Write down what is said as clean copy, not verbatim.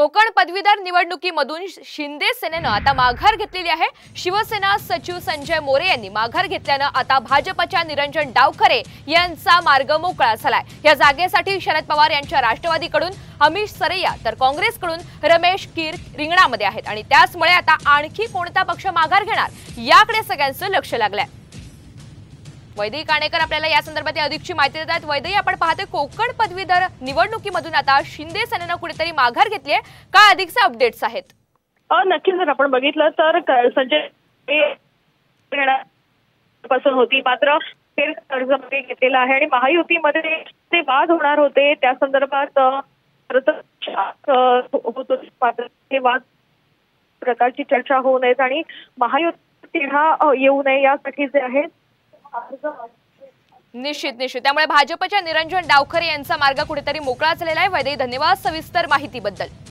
कोकण पदवीधर निवडणुकीमधून शिंदे सेनेनं आता माघार घेतलेली आहे। शिवसेना सचिव संजय मोरे यांनी माघार घेतल्यानं आता भाजपच्या निरंजन डावखरे यांचा मार्ग मोकळा झालाय। या जागेसाठी शरद पवार यांच्या राष्ट्रवादीकडून अमिश सरैया तर काँग्रेसकडून रमेश कीर रिंगणामध्ये आहेत आणि त्याचमुळे आता आणखी कोणता पक्ष माघार घेणार याकडे सगळ्यांचं लक्ष लागलंय। वैदेही काणेकर आपल्याला या संदर्भात अधिकची माहिती देत आहेत। वैदेही, आपण पाहतोय कोकण पदवीधर निवडणुकीमधून आता शिंदे सेनेनं कुठेतरी माघार घेतली आहे, काय अधिकचे अपडेट्स आहेत? नक्कीच जर आपण बघितलं तर संजय पासून होती, मात्र ते कर्जमध्ये घेतलेला आहे आणि महायुतीमध्ये ते वाद होणार होते त्या संदर्भात मात्र हे वाद प्रकारची चर्चा होऊ नये आणि महायुती तिढा येऊ नये यासाठी जे आहे निश्चित त्यामुळे भाजपच्या निरंजन डावखरे यांचा मार्ग कुठेतरी मोकळा झालेला आहे। वैदेही, धन्यवाद सविस्तर माहितीबद्दल।